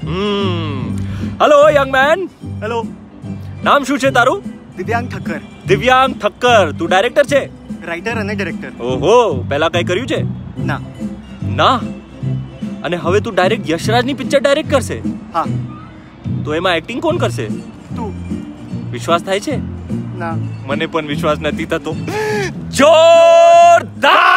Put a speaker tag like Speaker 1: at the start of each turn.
Speaker 1: Hello young main.
Speaker 2: Hello.
Speaker 1: નામ શું છે તારું?
Speaker 2: દિવ્યાંગ ઠક્કર.
Speaker 1: દિવ્યાંગ ઠક્કર. તું ડાયરેક્ટર છે?
Speaker 2: રાઇટર અને ડિરેક્ટર.
Speaker 1: ઓહો, પહેલા કઈ કર્યું છે?
Speaker 2: ના.
Speaker 1: ના? અને હવે તું ડાયરેક્ટ યશરાજની પિક્ચર ડાયરેક્ટ કરશે?
Speaker 2: હા.
Speaker 1: તો એમાં એક્ટિંગ કોણ કરશે?
Speaker 2: તું.
Speaker 1: વિશ્વાસ થાય છે?
Speaker 2: ના.
Speaker 1: મને પણ વિશ્વાસ નથી થતો. જોરદાર.